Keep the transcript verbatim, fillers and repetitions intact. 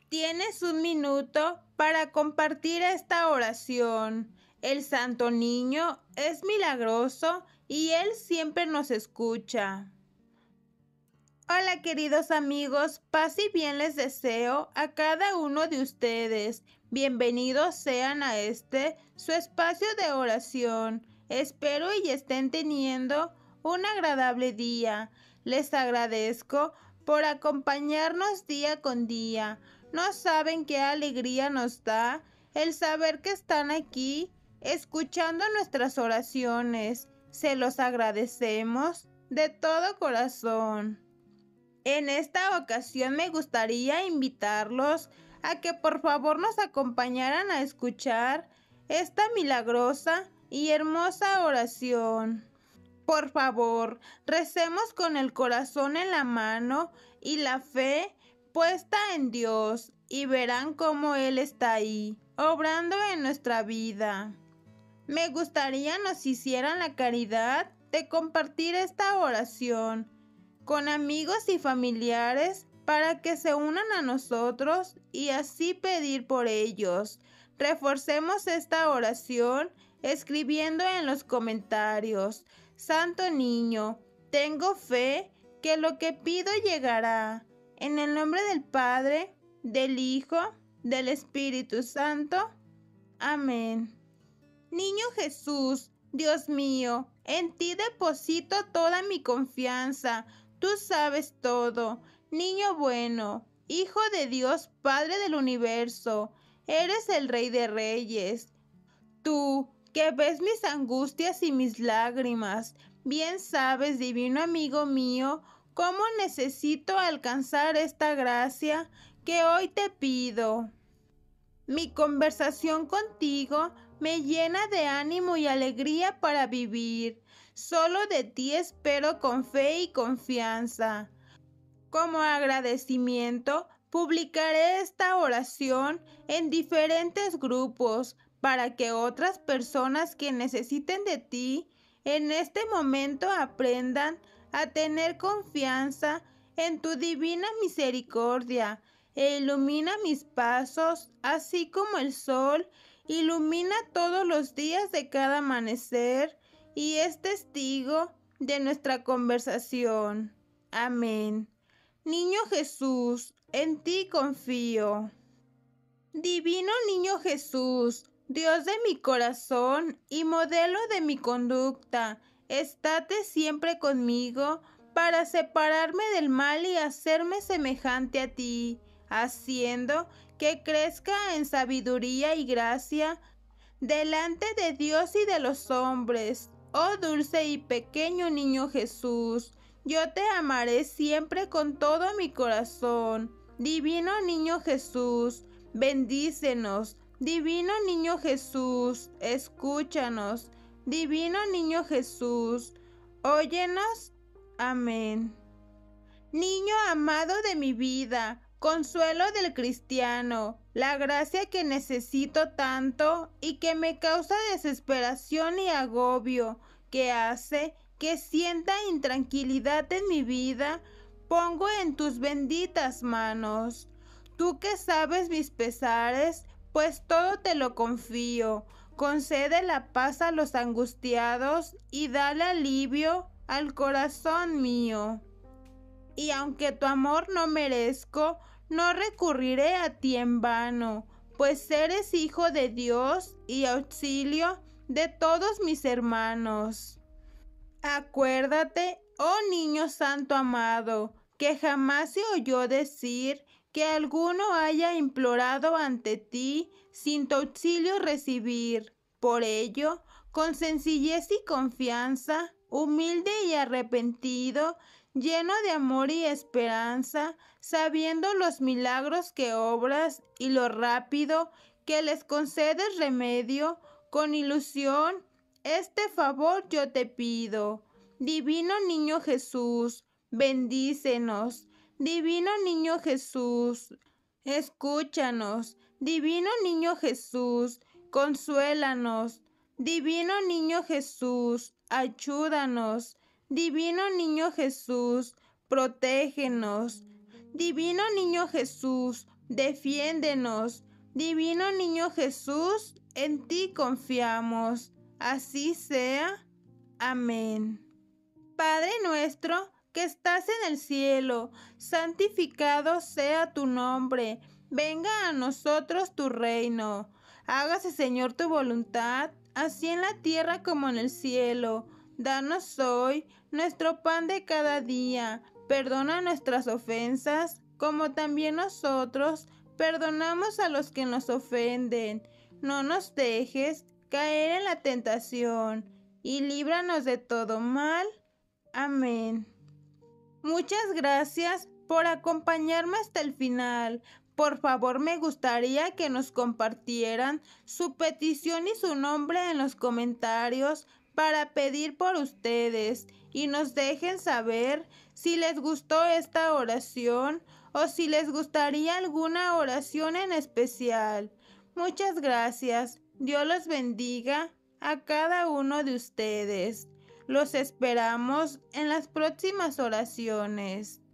Tienes un minuto para compartir esta oración. El Santo Niño es milagroso y Él siempre nos escucha. Hola queridos amigos, paz y bien les deseo a cada uno de ustedes. Bienvenidos sean a este, su espacio de oración. Espero y estén teniendo un agradable día. Les agradezco por acompañarnos día con día. No saben qué alegría nos da el saber que están aquí escuchando nuestras oraciones. Se los agradecemos de todo corazón. En esta ocasión me gustaría invitarlos a que por favor nos acompañaran a escuchar esta milagrosa y hermosa oración. Por favor, recemos con el corazón en la mano y la fe puesta en Dios y verán cómo Él está ahí, obrando en nuestra vida. Me gustaría nos hicieran la caridad de compartir esta oración con amigos y familiares para que se unan a nosotros y así pedir por ellos. Reforcemos esta oración escribiendo en los comentarios: Santo Niño, tengo fe que lo que pido llegará. En el nombre del Padre, del Hijo, del Espíritu Santo. Amén. Niño Jesús, Dios mío, en ti deposito toda mi confianza. Tú sabes todo. Niño bueno, Hijo de Dios, Padre del universo, eres el Rey de Reyes. Tú, que ves mis angustias y mis lágrimas, bien sabes, divino amigo mío, cómo necesito alcanzar esta gracia que hoy te pido. Mi conversación contigo me llena de ánimo y alegría para vivir. Solo de ti espero con fe y confianza. Como agradecimiento, publicaré esta oración en diferentes grupos para que otras personas que necesiten de ti en este momento aprendan a tener confianza en tu divina misericordia e ilumina mis pasos, así como el sol ilumina todos los días de cada amanecer y es testigo de nuestra conversación. Amén. Niño Jesús, en ti confío. Divino Niño Jesús, Dios de mi corazón y modelo de mi conducta, estate siempre conmigo para separarme del mal y hacerme semejante a ti, haciendo que crezca en sabiduría y gracia delante de Dios y de los hombres. Oh dulce y pequeño Niño Jesús, yo te amaré siempre con todo mi corazón. Divino Niño Jesús, bendícenos. Divino Niño Jesús, escúchanos. Divino Niño Jesús, óyenos. Amén. Niño amado de mi vida, consuelo del cristiano, la gracia que necesito tanto y que me causa desesperación y agobio, que hace que sienta intranquilidad en mi vida, pongo en tus benditas manos. Tú que sabes mis pesares, pues todo te lo confío. Concede la paz a los angustiados y dale alivio al corazón mío. Y aunque tu amor no merezco, no recurriré a ti en vano, pues eres Hijo de Dios y auxilio de todos mis hermanos. Acuérdate, oh Niño Santo amado, que jamás se oyó decir que alguno haya implorado ante ti sin tu auxilio recibir. Por ello, con sencillez y confianza, humilde y arrepentido, lleno de amor y esperanza, sabiendo los milagros que obras y lo rápido que les concedes remedio, con ilusión, este favor yo te pido. Divino Niño Jesús, bendícenos. Divino Niño Jesús, escúchanos. Divino Niño Jesús, consuélanos. Divino Niño Jesús, ayúdanos. Divino Niño Jesús, protégenos. Divino Niño Jesús, Defiéndenos. Divino Niño Jesús, en ti confiamos. Así sea. Amén. Padre nuestro, que estás en el cielo, santificado sea tu nombre. Venga a nosotros tu reino. Hágase, Señor, tu voluntad, así en la tierra como en el cielo. Danos hoy nuestro pan de cada día. Perdona nuestras ofensas, como también nosotros perdonamos a los que nos ofenden. No nos dejes caer en la tentación, y líbranos de todo mal. Amén. Muchas gracias por acompañarme hasta el final. Por favor, me gustaría que nos compartieran su petición y su nombre en los comentarios para pedir por ustedes, y nos dejen saber si les gustó esta oración o si les gustaría alguna oración en especial. Muchas gracias. Dios los bendiga a cada uno de ustedes. Los esperamos en las próximas oraciones.